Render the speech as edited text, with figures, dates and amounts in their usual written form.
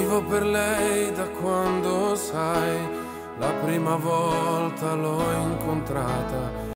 Vivo per lei da quando, sai, la prima volta l'ho incontrata.